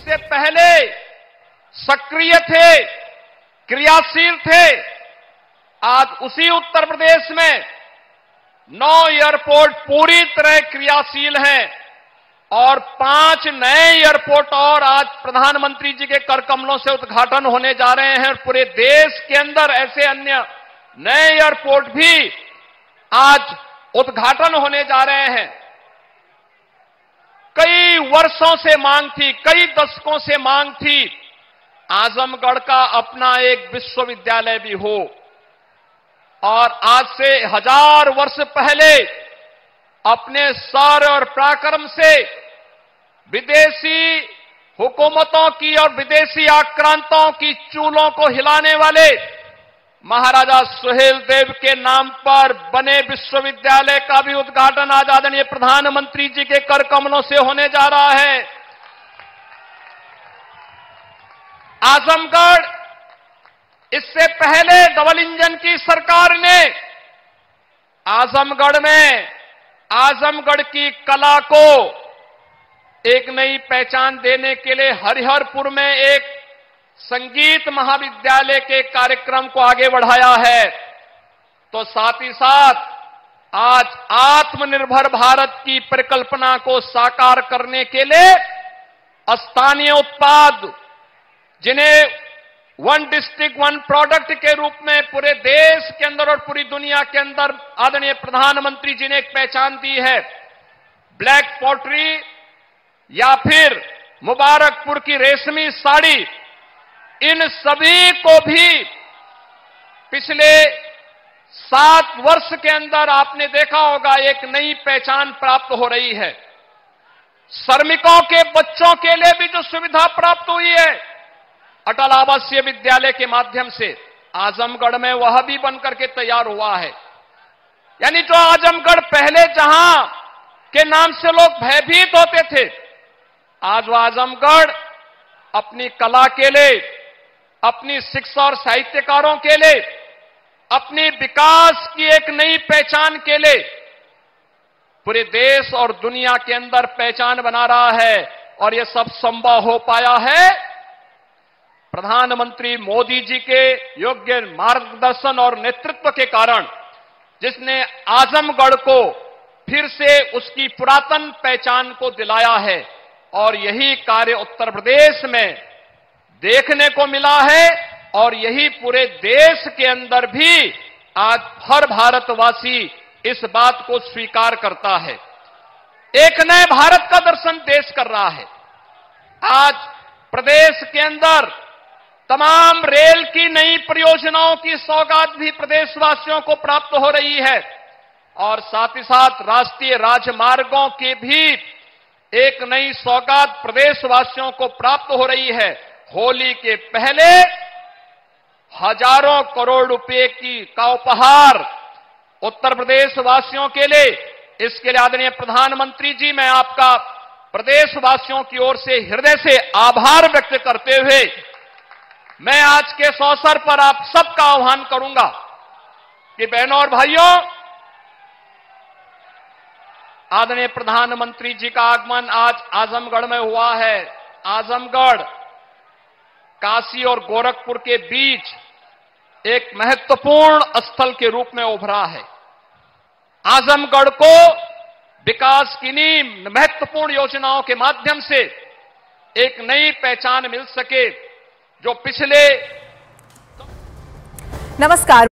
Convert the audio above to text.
इससे पहले सक्रिय थे, क्रियाशील थे। आज उसी उत्तर प्रदेश में 9 एयरपोर्ट पूरी तरह क्रियाशील हैं और 5 नए एयरपोर्ट और आज प्रधानमंत्री जी के कर कमलों से उद्घाटन होने जा रहे हैं और पूरे देश के अंदर ऐसे अन्य नए एयरपोर्ट भी आज उद्घाटन होने जा रहे हैं। कई वर्षों से मांग थी, कई दशकों से मांग थी, आजमगढ़ का अपना एक विश्वविद्यालय भी हो। और आज से 1000 वर्ष पहले अपने शौर्य और पराक्रम से विदेशी हुकूमतों की और विदेशी आक्रांताओं की चूलों को हिलाने वाले महाराजा सुहेल देव के नाम पर बने विश्वविद्यालय का भी उद्घाटन आज आदरणीय प्रधानमंत्री जी के कर कमलों से होने जा रहा है। आजमगढ़, इससे पहले डबल इंजन की सरकार ने आजमगढ़ में आजमगढ़ की कला को एक नई पहचान देने के लिए हरिहरपुर में एक संगीत महाविद्यालय के कार्यक्रम को आगे बढ़ाया है। तो साथ ही साथ आज आत्मनिर्भर भारत की परिकल्पना को साकार करने के लिए स्थानीय उत्पाद, जिन्हें वन डिस्ट्रिक्ट वन प्रोडक्ट के रूप में पूरे देश के अंदर और पूरी दुनिया के अंदर आदरणीय प्रधानमंत्री जी ने एक पहचान दी है। ब्लैक पॉटरी या फिर मुबारकपुर की रेशमी साड़ी, इन सभी को भी पिछले 7 वर्ष के अंदर आपने देखा होगा एक नई पहचान प्राप्त हो रही है। श्रमिकों के बच्चों के लिए भी जो सुविधा प्राप्त हुई है अटल आवासीय विद्यालय के माध्यम से, आजमगढ़ में वह भी बनकर के तैयार हुआ है। यानी जो आजमगढ़ पहले जहां के नाम से लोग भयभीत होते थे, आज वह आजमगढ़ अपनी कला के लिए, अपनी शिक्षा और साहित्यकारों के लिए, अपनी विकास की एक नई पहचान के लिए पूरे देश और दुनिया के अंदर पहचान बना रहा है। और यह सब संभव हो पाया है प्रधानमंत्री मोदी जी के योग्य मार्गदर्शन और नेतृत्व के कारण, जिसने आजमगढ़ को फिर से उसकी पुरातन पहचान को दिलाया है। और यही कार्य उत्तर प्रदेश में देखने को मिला है और यही पूरे देश के अंदर भी आज हर भारतवासी इस बात को स्वीकार करता है। एक नए भारत का दर्शन देश कर रहा है। आज प्रदेश के अंदर तमाम रेल की नई परियोजनाओं की सौगात भी प्रदेशवासियों को प्राप्त हो रही है और साथ ही साथ राष्ट्रीय राजमार्गों की भी एक नई सौगात प्रदेशवासियों को प्राप्त हो रही है। होली के पहले हजारों करोड़ रुपए का उपहार उत्तर प्रदेश वासियों के लिए, इसके लिए आदरणीय प्रधानमंत्री जी, मैं आपका प्रदेशवासियों की ओर से हृदय से आभार व्यक्त करते हुए मैं आज के इस अवसर पर आप सबका आह्वान करूंगा कि बहनों और भाइयों, आदरणीय प्रधानमंत्री जी का आगमन आज आजमगढ़ में हुआ है। आजमगढ़ काशी और गोरखपुर के बीच एक महत्वपूर्ण स्थल के रूप में उभरा है। आजमगढ़ को विकास की नई महत्वपूर्ण योजनाओं के माध्यम से एक नई पहचान मिल सके, जो पिछले नमस्कार।